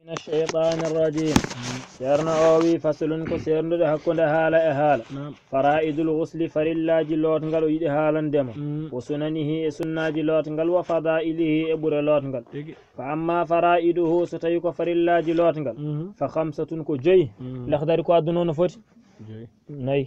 من الشيطان الرجيم. سيرنا أوي فصل كسيرنا حكون حالة حالة. فرائد الغسل فرلا جلوت نقل ويد حالا دم وسننه سنة جلوت نقل وفضائله إبر لوت نقل. فأما فرائده ستيك فرلا جلوت نقل فخمسة كجي لخدر كادنون فوت ناي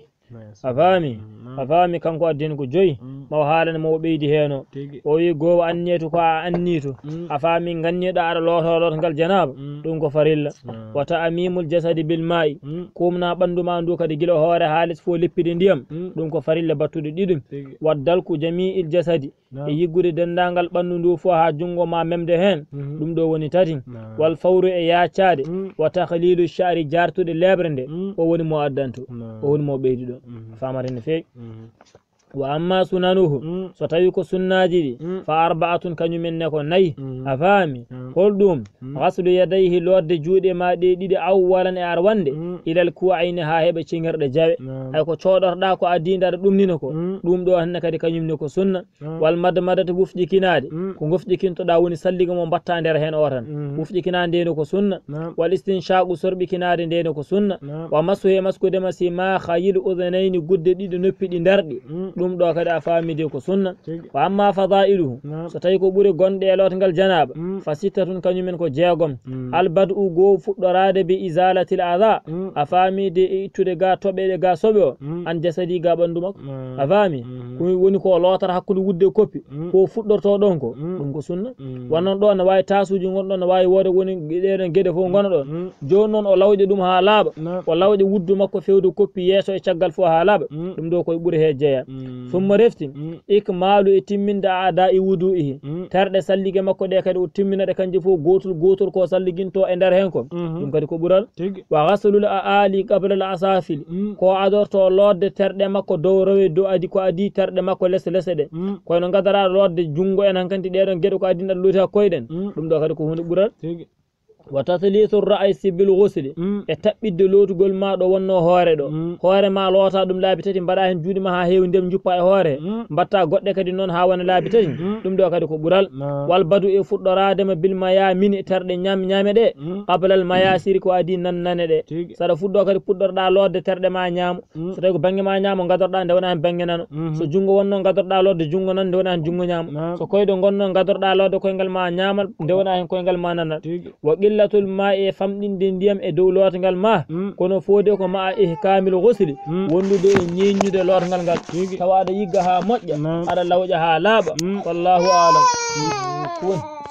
afami kanko addin ko joyi maw haalane mo ɓeydi heno o wi goho anneto ko a annito afami ganniɗo aɗa loto ngal janaba ɗum ko farilla wata amimul jasadi bil ma'i kumna ɓandu ma ndu kadi guila hoore haalis fo leppide ndiyam ɗum ko farilla battude ɗiɗum waddalku jami'il jasadi e yiggude dendagal ɓandu ndu fo ha jungo ma memde hen ɗum ɗo woni tati wal fawru e yaccade wa takhlilu sha'ri jartude lebre nde o woni mo addanto o woni mo ɓeydi ɗo famare feewi wa amma sunanuhu so tawi ko sunnaji ɗi fa arba'atun kañumen ne ko nayyi a faami holɗum gaslu yadayhi lodde juuɗe ma ɗe ɗiɗi awwalan e ar wande ilal ku'ayni ha heɓe cingirɗe jawe hay ko coɗorɗa ko adinde aɗa ɗumnina ko ɗum ɗo hanne kadi kañumne ko sunna wal madmadata wufƴikinade ko gofƴikintoɗa woni salliga mo mbatta nder hen o tan wufƴikinade ndene ko sunna wal istinshaqu sorɓikinade ndene ko sunna wa masu he maskude masi ma khayil udhanayni gudde ɗiɗi noppi ɗi darɗi ɗum ɗo kadi a famide ko sunna wa amma fadailuhu so tawi ko ɓuuri gonɗe e lotangal janaba fa sittatun kañumen ko jeegom albad'u goo fuɗɗorade bi isalatil adha a famide e ittude ga toɓeɗe ga soɓe o an jasadi ga ɓandu makko a faami ko woni ko lotata hakkude wudde koppi ko fuɗɗorto ɗon ko ɗum ko sunna wonnon ɗo ne wawi tasuji gonɗon ne wawi wode woni ɗeɗen gueɗe fof gona ɗon joni noon o lawƴe ɗum ha laaɓa o lawƴe wuddu makko fewde koppi yeeso e caggal fo ha laaɓa ɗum ɗo koye ɓuuri he jeeya summa refti ikmalu e timminde aada i wudu'ihi terɗe salligue makko ɗe kadi o timmina ɗe kanje fof gotol ko salliginto e nder hen ko ɗum kadi ko ɓuural wa ghaslul aali qabla al asafil ko adorto lodde terɗe makko dow rewe dow adi ko adi terɗe makko lese ɗe koyno gadara lodde jungo en hankanti ɗeɗon gueɗe ko adinɗa luuti ha koyɗen ɗum ɗo kadi ko hunde ɓuural wa tathlitu ra'si bil ghusli e taɓɓidde lotugol ma ɗo wonno hoore ɗo hoore ma loota ɗum laabi tati mbaɗa hen juuɗe ma ha heewi ndem juppa e hoore mbatta goɗɗe kadi noon ha wona laabi tati ɗum ɗo kadi ko ɓuural wal badu e fuɗɗoradema bil maya mini terɗe ñame ɗe qablal maya siri ko adi nannane ɗe saɗa fuɗɗo kadi puɗɗorɗa lodde terɗe ma ñaamo so tawi ko banggue ma ñaamo gadorɗa nde wona hen banggue nano so jungo wonno gadorɗa lodde jungo nan nde wona hen jungo ñaamo so koyɗo gonno gadorɗa lodde koyngal ma ñaamal nde wona hen koyngal ma nanal wa qillatul ma e famɗinde ndiyam e dow lotangal ma kono foode ko ma ihkamil ghusli wondude e ñeññude lotangal ngal tawa aɗa yigga ha moƴƴa aɗa lawƴa ha laaɓa wallahu alam